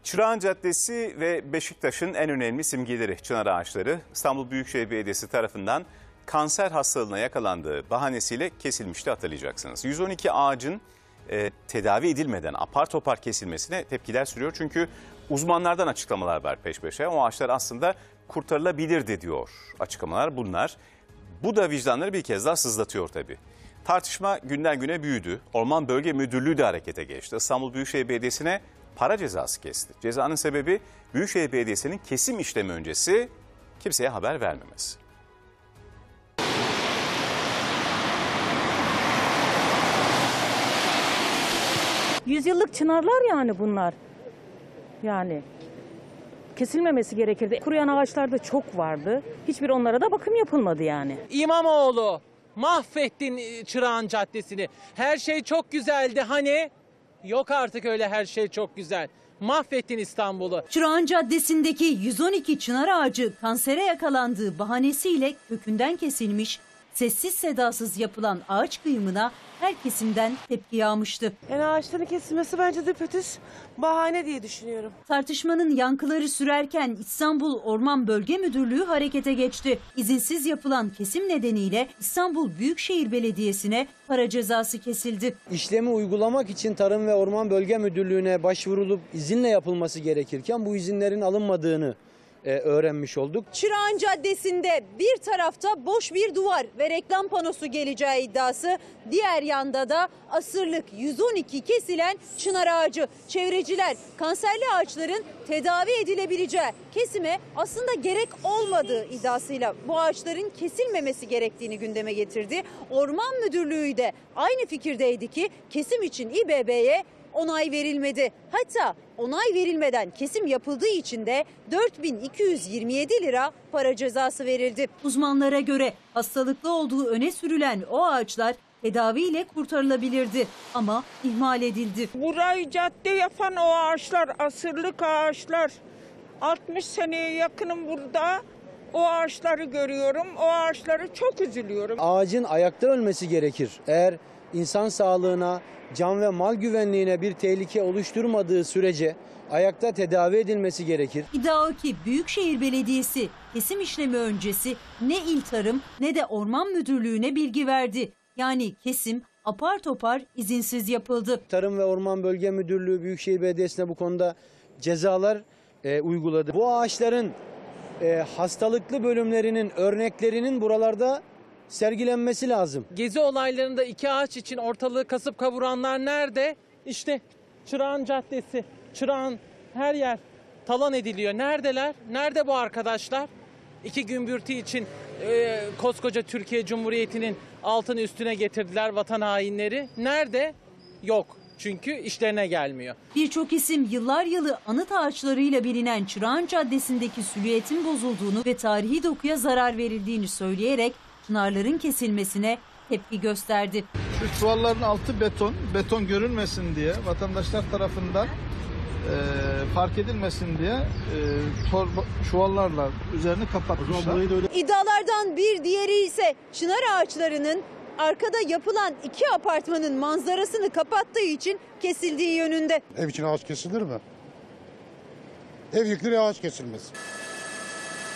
Çırağan Caddesi ve Beşiktaş'ın en önemli simgeleri çınar ağaçları İstanbul Büyükşehir Belediyesi tarafından kanser hastalığına yakalandığı bahanesiyle kesilmişti, hatırlayacaksınız. 112 ağacın tedavi edilmeden apar topar kesilmesine tepkiler sürüyor. Çünkü uzmanlardan açıklamalar var peş peşe. O ağaçlar aslında kurtarılabilirdi diyor açıklamalar bunlar. Bu da vicdanları bir kez daha sızlatıyor tabii. Tartışma günden güne büyüdü. Orman Bölge Müdürlüğü de harekete geçti. İstanbul Büyükşehir Belediyesi'ne para cezası kesti. Cezanın sebebi Büyükşehir Belediyesi'nin kesim işlemi öncesi kimseye haber vermemesi. Yüzyıllık çınarlar yani bunlar. Yani kesilmemesi gerekirdi. Kuruyan ağaçlar da çok vardı. Hiçbir onlara da bakım yapılmadı yani. İmamoğlu, mahvettin Çırağan Caddesi'ni. Her şey çok güzeldi hani. Yok artık öyle her şey çok güzel. Mahvettin İstanbul'u. Çırağan Caddesi'ndeki 112 çınar ağacı kansere yakalandığı bahanesiyle kökünden kesilmiş, sessiz sedasız yapılan ağaç kıyımına her kesimden tepki yağmıştı. Yani ağaçların kesilmesi bence düpedüz bahane diye düşünüyorum. Tartışmanın yankıları sürerken İstanbul Orman Bölge Müdürlüğü harekete geçti. İzinsiz yapılan kesim nedeniyle İstanbul Büyükşehir Belediyesi'ne para cezası kesildi. İşlemi uygulamak için Tarım ve Orman Bölge Müdürlüğü'ne başvurulup izinle yapılması gerekirken bu izinlerin alınmadığını öğrenmiş olduk. Çırağan Caddesi'nde bir tarafta boş bir duvar ve reklam panosu geleceği iddiası, diğer yanda da asırlık 112 kesilen çınar ağacı. Çevreciler kanserli ağaçların tedavi edilebileceği kesime aslında gerek olmadığı iddiasıyla bu ağaçların kesilmemesi gerektiğini gündeme getirdi. Orman Müdürlüğü de aynı fikirdeydi ki kesim için İBB'ye onay verilmedi. Hatta onay verilmeden kesim yapıldığı için de 4.227 lira para cezası verildi. Uzmanlara göre hastalıklı olduğu öne sürülen o ağaçlar tedaviyle kurtarılabilirdi ama ihmal edildi. Burayı cadde yapan o ağaçlar, asırlık ağaçlar. 60 seneye yakınım burada. O ağaçları görüyorum. O ağaçları çok üzülüyorum. Ağacın ayakta ölmesi gerekir. Eğer insan sağlığına, can ve mal güvenliğine bir tehlike oluşturmadığı sürece ayakta tedavi edilmesi gerekir. İddia o ki Büyükşehir Belediyesi kesim işlemi öncesi ne İl Tarım ne de Orman Müdürlüğü'ne bilgi verdi. Yani kesim apar topar izinsiz yapıldı. Tarım ve Orman Bölge Müdürlüğü Büyükşehir Belediyesi'ne bu konuda cezalar uyguladı. Bu ağaçların hastalıklı bölümlerinin örneklerinin buralarda sergilenmesi lazım. Gezi olaylarında iki ağaç için ortalığı kasıp kavuranlar nerede? İşte Çırağan Caddesi, Çırağan her yer talan ediliyor. Neredeler? Nerede bu arkadaşlar? İki gümbürtü için koskoca Türkiye Cumhuriyeti'nin altını üstüne getirdiler vatan hainleri. Nerede? Yok. Çünkü işlerine gelmiyor. Birçok isim yıllar yılı anıt ağaçlarıyla bilinen Çırağan Caddesi'ndeki silüetin bozulduğunu ve tarihi dokuya zarar verildiğini söyleyerek çınarların kesilmesine tepki gösterdi. Şu çuvalların altı beton görünmesin diye vatandaşlar tarafından fark edilmesin diye çuvallarla üzerini kapatmışlar. İddialardan bir diğeri ise çınar ağaçlarının arkada yapılan iki apartmanın manzarasını kapattığı için kesildiği yönünde. Ev için ağaç kesilir mi? Ev yıkılır, ağaç kesilmez.